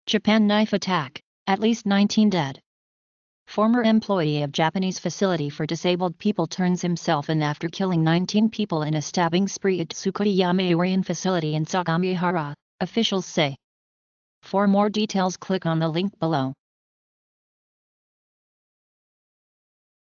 Japan knife attack, at least 19 dead. Former employee of Japanese facility for disabled people turns himself in after killing 19 people in a stabbing spree at Tsukui Yamayurien facility in Sagamihara, officials say. For more details click on the link below.